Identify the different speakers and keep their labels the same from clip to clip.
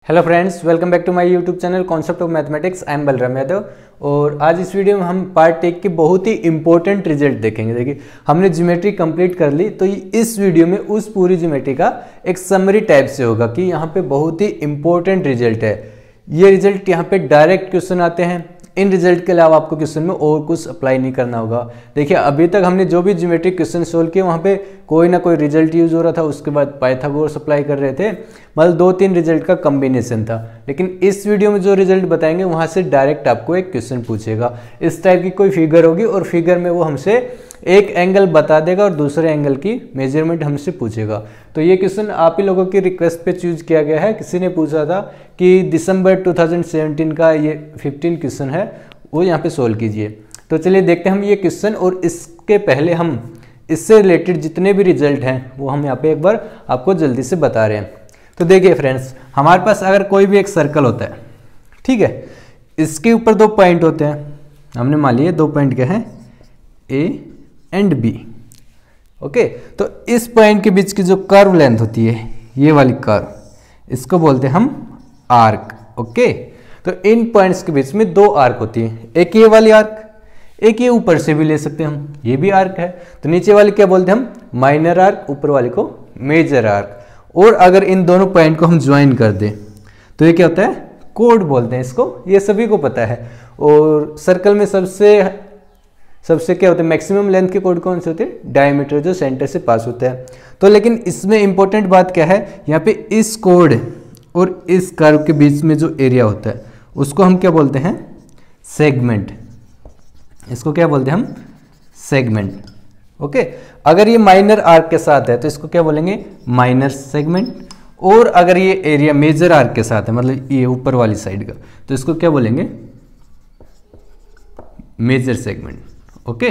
Speaker 1: Hello friends, welcome back to my YouTube channel concept of mathematics. I am Balram Yadav और आज इस video में हम पार्ट 1 के बहुत ही इंपॉर्टेंट रिजल्ट देखेंगे। देखिए, हमने ज्योमेट्री कंप्लीट कर ली, तो इस वीडियो में उस पूरी ज्योमेट्री का एक समरी टाइप से होगा कि यहाँ पे बहुत ही इंपॉर्टेंट रिजल्ट है। ये रिजल्ट यहाँ पे डायरेक्ट क्वेश्चन आते हैं। इन रिजल्ट के अलावा आपको क्वेश्चन में और कुछ अप्लाई नहीं करना होगा। देखिए, अभी तक हमने जो भी ज्योमेट्रिक क्वेश्चन सोल्व किए वहाँ पे कोई ना कोई रिजल्ट यूज हो रहा था, उसके बाद पाइथागोरस अप्लाई कर रहे थे, मतलब 2-3 रिजल्ट का कॉम्बिनेशन था। लेकिन इस वीडियो में जो रिजल्ट बताएंगे वहाँ से डायरेक्ट आपको एक क्वेश्चन पूछेगा। इस टाइप की कोई फिगर होगी और फिगर में वो हमसे एक एंगल बता देगा और दूसरे एंगल की मेजरमेंट हमसे पूछेगा। तो ये क्वेश्चन आप ही लोगों की रिक्वेस्ट पे चूज किया गया है। किसी ने पूछा था कि दिसंबर 2017 का ये 15 क्वेश्चन है, वो यहाँ पे सोल्व कीजिए। तो चलिए देखते हैं हम ये क्वेश्चन, और इसके पहले हम इससे रिलेटेड जितने भी रिजल्ट हैं वो हम यहाँ पे एक बार आपको जल्दी से बता रहे हैं। तो देखिए फ्रेंड्स, हमारे पास अगर कोई भी एक सर्कल होता है, ठीक है, इसके ऊपर 2 पॉइंट होते हैं। हमने मान लिए 2 पॉइंट क्या है, ए एंड बी। ओके, तो इस पॉइंट के बीच की जो कर्व लेंथ होती है, ये वाली कर्व, इसको बोलते हैं हम आर्क। ओके, तो इन पॉइंट्स के बीच में 2 आर्क होती है, एक ये वाली आर्क, एक ये ऊपर से भी ले सकते हैं हम, ये भी आर्क है। तो नीचे वाले क्या बोलते हैं हम, माइनर आर्क, ऊपर वाले को मेजर आर्क। और अगर इन दोनों पॉइंट को हम ज्वाइन कर दें तो ये क्या होता है, कोड बोलते हैं इसको। ये सभी को पता है। और सर्कल में सबसे क्या होता है, मैक्सिमम लेंथ के कोड कौन से होते हैं, डायमीटर, जो सेंटर से पास होता है। तो लेकिन इसमें इंपॉर्टेंट बात क्या है, यहाँ पे इस कोड और इस कर्व के बीच में जो एरिया होता है उसको हम क्या बोलते हैं, सेगमेंट। इसको क्या बोलते हैं हम, सेगमेंट। ओके, अगर ये माइनर आर्क के साथ है तो इसको क्या बोलेंगे, माइनर सेगमेंट। और अगर ये एरिया मेजर आर्क के साथ है, मतलब ये ऊपर वाली साइड का, तो इसको क्या बोलेंगे, मेजर सेगमेंट। ओके,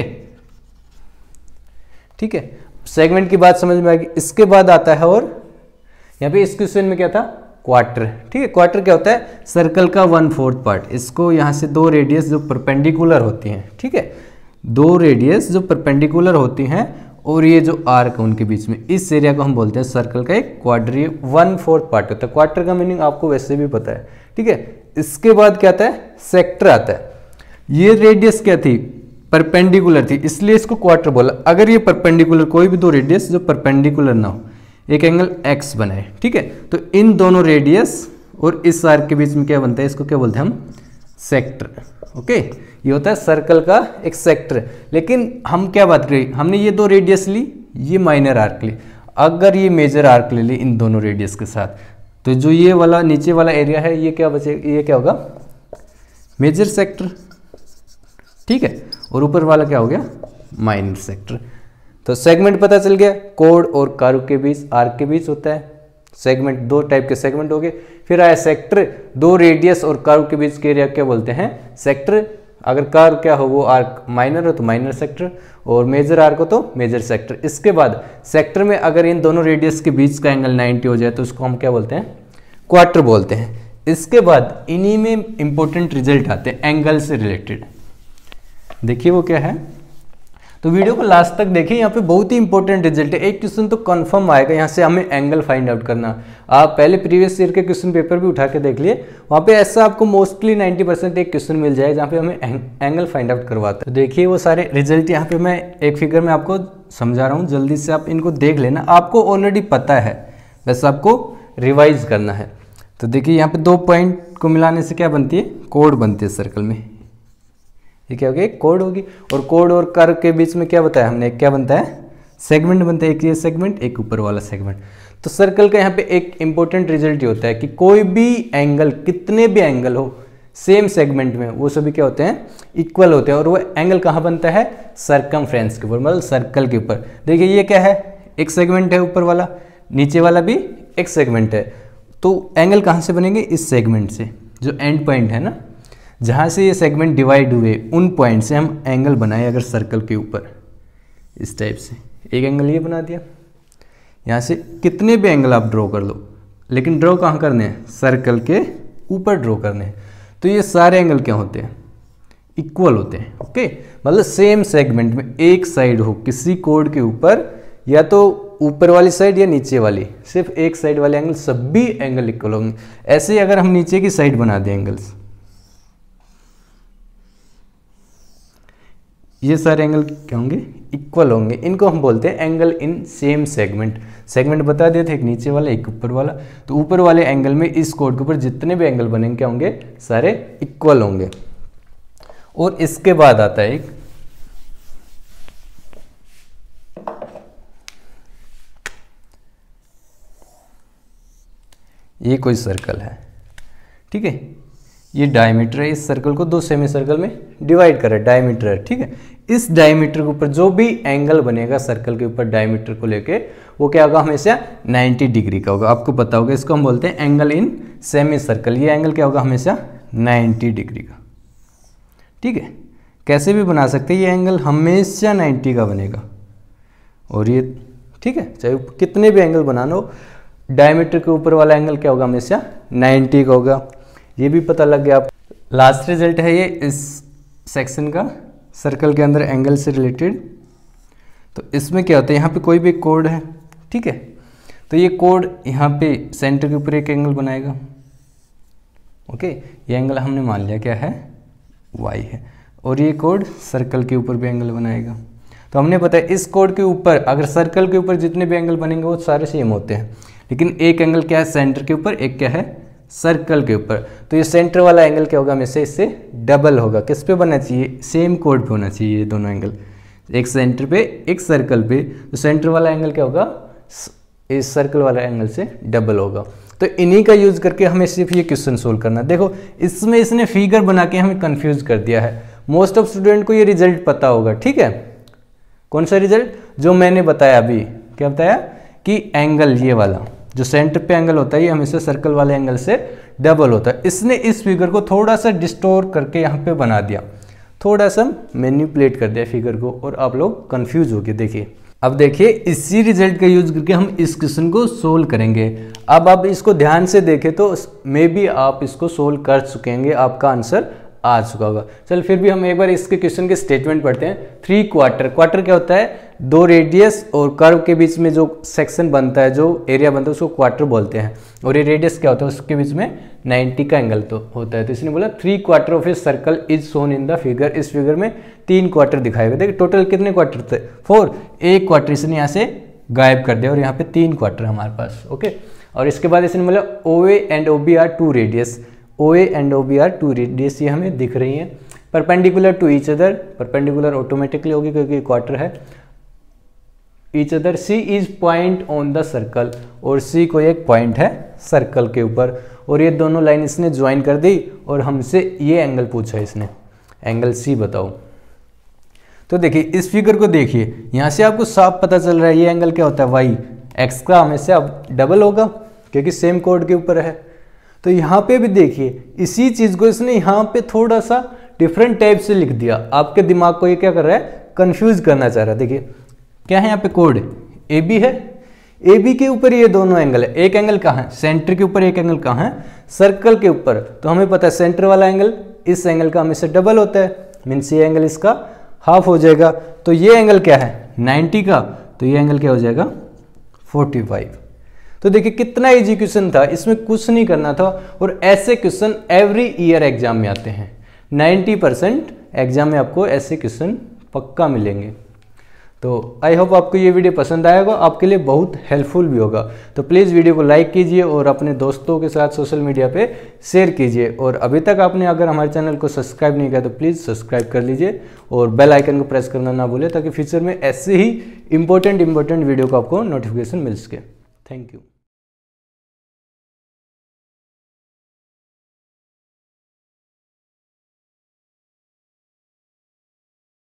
Speaker 1: ठीक है, सेगमेंट की बात समझ में आ गई। इसके बाद आता है, और यहाँ पे इस क्वेश्चन में क्या था, क्वार्टर। ठीक है, क्वार्टर क्या होता है, सर्कल का 1/4 पार्ट। इसको यहाँ से 2 रेडियस जो परपेंडिकुलर होती हैं, ठीक है, 2 रेडियस जो परपेंडिकुलर होती हैं और ये जो आर्क है उनके बीच में, इस एरिया को हम बोलते हैं सर्कल का एक क्वार्टर। ये 1/4 पार्ट होता है। क्वार्टर का मीनिंग आपको वैसे भी पता है, ठीक है। इसके बाद क्या आता है, सेक्टर आता है। ये रेडियस क्या थी, परपेंडिकुलर थी, इसलिए इसको क्वार्टर बोला। अगर ये परपेंडिकुलर, कोई भी 2 रेडियस जो परपेंडिकुलर ना हो, एक एंगल एक्स बनाए, ठीक है, तो इन दोनों रेडियस और इस आर्क के बीच में क्या बनता है, इसको क्या बोलते हैं हम, सेक्टर। ओके, ये होता है सर्कल का एक सेक्टर। लेकिन हम क्या बात करें, हमने ये 2 रेडियस ली, ये माइनर आर्क ली। अगर ये मेजर आर्क ले ली इन दोनों रेडियस के साथ, तो जो ये वाला नीचे वाला एरिया है, ये क्या बचे, ये क्या होगा, मेजर सेक्टर, ठीक है। और ऊपर वाला क्या हो गया, माइनर सेक्टर। तो सेगमेंट पता चल गया, कोड और कर्व के बीच, आर्क के बीच होता है सेगमेंट। 2 टाइप के सेगमेंट हो गए। फिर आया सेक्टर, 2 रेडियस और कर्व के बीच के एरिया क्या बोलते हैं, सेक्टर। अगर कर्व क्या हो, वो आर्क माइनर हो तो माइनर सेक्टर, और मेजर आर्क हो तो मेजर सेक्टर। इसके बाद सेक्टर में अगर इन दोनों रेडियस के बीच का एंगल 90 हो जाए तो उसको हम क्या बोलते हैं, क्वार्टर बोलते हैं। इसके बाद इन्हीं में इंपॉर्टेंट रिजल्ट आते हैं एंगल से रिलेटेड। देखिए वो क्या है, तो वीडियो को लास्ट तक देखिए। यहाँ पे बहुत ही इंपॉर्टेंट रिजल्ट है। एक क्वेश्चन तो कंफर्म आएगा, यहाँ से हमें एंगल फाइंड आउट करना। आप पहले प्रीवियस ईयर के क्वेश्चन पेपर भी उठा के देख लिए, वहाँ पे ऐसा आपको मोस्टली 90% एक क्वेश्चन मिल जाए जहाँ पे हमें एंगल फाइंड आउट करवाता है। तो देखिए वो सारे रिजल्ट यहाँ पे मैं एक फिगर में आपको समझा रहा हूँ, जल्दी से आप इनको देख लेना। आपको ऑलरेडी पता है, बस आपको रिवाइज करना है। तो देखिए यहाँ पे 2 पॉइंट को मिलाने से क्या बनती है, कोड बनती है सर्कल में। ये क्या होगी, कोड होगी। और कोड और कर्व के बीच में क्या बताया हमने, क्या बनता है, सेगमेंट बनता है। एक ये सेगमेंट, एक ऊपर वाला सेगमेंट। तो सर्कल का यहाँ पे एक इंपॉर्टेंट रिजल्ट ये होता है कि कोई भी एंगल, कितने भी एंगल हो सेम सेगमेंट में, वो सभी क्या होते हैं, इक्वल होते हैं। और वो एंगल कहाँ बनता है, सरकमफ्रेंस के ऊपर, मतलब सर्कल के ऊपर। देखिए ये क्या है, एक सेगमेंट है ऊपर वाला, नीचे वाला भी एक सेगमेंट है। तो एंगल कहाँ से बनेंगे, इस सेगमेंट से, जो एंड पॉइंट है ना, जहाँ से ये सेगमेंट डिवाइड हुए उन पॉइंट से हम एंगल बनाए। अगर सर्कल के ऊपर इस टाइप से एक एंगल ये बना दिया, यहाँ से कितने भी एंगल आप ड्रॉ कर लो, लेकिन ड्रॉ कहाँ करने हैं, सर्कल के ऊपर ड्रॉ करने हैं। तो ये सारे एंगल क्या होते हैं, इक्वल होते हैं। ओके, मतलब सेम सेगमेंट में एक साइड हो किसी कोड के ऊपर, या तो ऊपर वाली साइड या नीचे वाली, सिर्फ एक साइड वाले एंगल, सभी एंगल इक्वल होंगे। ऐसे ही अगर हम नीचे की साइड बना दें एंगल्स, ये सारे एंगल क्या होंगे, इक्वल होंगे। इनको हम बोलते हैं angle in same segment. Segment बता दिए थे, एक नीचे वाला एक ऊपर वाला। तो ऊपर वाले एंगल में इस कोड के ऊपर जितने भी एंगल बनेंगे क्या होंगे, सारे इक्वल होंगे। और इसके बाद आता है एक ये कोई सर्कल है, ठीक है, ये डायमीटर है, इस सर्कल को दो सेमी सर्कल में डिवाइड कर रहा है, डायमीटर है, ठीक है। इस डायमीटर के ऊपर जो भी एंगल बनेगा सर्कल के ऊपर डायमीटर को लेके, वो क्या होगा, हमेशा 90 डिग्री का होगा। आपको पता होगा, इसको हम बोलते हैं एंगल इन सेमी सर्कल। ये एंगल क्या होगा, हमेशा 90 डिग्री का, ठीक है। कैसे भी बना सकते हैं, ये एंगल हमेशा 90 का बनेगा। और ये ठीक है, चाहे कितने भी एंगल बनाना हो, डायमीटर के ऊपर वाला एंगल क्या होगा, हमेशा 90 का होगा। ये भी पता लग गया आप। लास्ट रिजल्ट है ये इस सेक्शन का, सर्कल के अंदर एंगल से रिलेटेड। तो इसमें क्या होता है, यहाँ पे कोई भी कोड है, ठीक है, तो ये कोड यहाँ पे सेंटर के ऊपर एक एंगल बनाएगा, ओके। ये एंगल हमने मान लिया क्या है, y है। और ये कोड सर्कल के ऊपर भी एंगल बनाएगा। तो हमने पता है इस कोड के ऊपर अगर सर्कल के ऊपर जितने भी एंगल बनेंगे वो सारे सेम होते हैं, लेकिन एक एंगल क्या है सेंटर के ऊपर, एक क्या है सर्कल के ऊपर। तो ये सेंटर वाला एंगल क्या होगा, हमेशा इससे डबल होगा। किस पे बनना चाहिए, सेम कोड पे होना चाहिए ये दोनों एंगल, एक सेंटर पे एक सर्कल पे। तो सेंटर वाला एंगल क्या होगा, इस सर्कल वाला एंगल से डबल होगा। तो इन्हीं का यूज करके हमें सिर्फ ये क्वेश्चन सोल्व करना। देखो इसमें इसने फिगर बना के हमें कंफ्यूज कर दिया है। मोस्ट ऑफ स्टूडेंट को ये रिजल्ट पता होगा, ठीक है। कौन सा रिजल्ट, जो मैंने बताया अभी, क्या बताया कि एंगल ये वाला जो सेंटर पे एंगल होता है ये हमेशा सर्कल वाले एंगल से डबल होता है। इसने इस फिगर को थोड़ा सा डिस्टोर करके यहाँ पे बना दिया, थोड़ा सा मैनिपुलेट कर दिया फिगर को, और आप लोग कंफ्यूज हो गए। देखिए अब देखिए इसी रिजल्ट का यूज करके हम इस क्वेश्चन को सोल्व करेंगे। अब आप इसको ध्यान से देखें तो मे बी आप इसको सोल्व कर चुकेंगे, आपका आंसर आ चुका होगा। चल फिर भी हम एक बार इसके क्वेश्चन के स्टेटमेंट पढ़ते हैं। 3 क्वार्टर, क्वार्टर क्या होता है, दो रेडियस और कर्व के बीच में जो सेक्शन बनता है, जो एरिया बनता है उसको क्वार्टर बोलते हैं। और ये रेडियस क्या होता है, उसके बीच में 90 का एंगल तो होता है। तो इसने बोला 3 quarter of a circle is shown in the figure. इस फिगर में 3 क्वार्टर दिखाएगा। देखिए टोटल कितने क्वार्टर थे, 4। एक क्वार्टर इसने यहाँ से गायब कर दिया और यहाँ पे 3 क्वार्टर हमारे पास, ओके। और इसके बाद इसने बोला OA and OB are 2 radius, OA and OB are 2 radius, ये हमें दिख रही है। Perpendicular to each other, perpendicular automatically होगी क्योंकि क्वार्टर है। Each other, C is point on the circle, और C को एक पॉइंट है सर्कल के ऊपर। और ये दोनों लाइन इसने ज्वाइन कर दी और हमसे ये एंगल पूछा इसने, एंगल C बताओ। तो देखिए इस फिगर को देखिए, यहाँ से आपको साफ पता चल रहा है ये एंगल क्या होता है, y, x का हमेशा अब डबल होगा क्योंकि सेम कोड के ऊपर है। तो यहाँ पे भी देखिए इसी चीज को इसने यहाँ पे थोड़ा सा डिफरेंट टाइप से लिख दिया। आपके दिमाग को ये क्या कर रहा है, कंफ्यूज करना चाह रहा है। देखिए क्या है यहाँ पे कोड, AB है, AB के ऊपर ये दोनों एंगल है। एक एंगल कहाँ है, सेंटर के ऊपर, एक एंगल कहाँ है, सर्कल के ऊपर। तो हमें पता है सेंटर वाला एंगल इस एंगल का हमेशा डबल होता है, मीन्स ये एंगल इसका हाफ हो जाएगा। तो ये एंगल क्या है 90 का, तो ये एंगल क्या हो जाएगा 45। तो देखिए कितना इजी क्वेश्चन था, इसमें कुछ नहीं करना था। और ऐसे क्वेश्चन एवरी ईयर एग्जाम में आते हैं, 90% एग्जाम में आपको ऐसे क्वेश्चन पक्का मिलेंगे। तो आई होप आपको ये वीडियो पसंद आएगा, आपके लिए बहुत हेल्पफुल भी होगा। तो प्लीज़ वीडियो को लाइक कीजिए और अपने दोस्तों के साथ सोशल मीडिया पे शेयर कीजिए। और अभी तक आपने अगर हमारे चैनल को सब्सक्राइब नहीं किया तो प्लीज़ सब्सक्राइब कर लीजिए और बेल आइकन को प्रेस करना ना भूलें, ताकि फ्यूचर में ऐसे ही इंपॉर्टेंट वीडियो को आपको नोटिफिकेशन मिल सके। Thank you.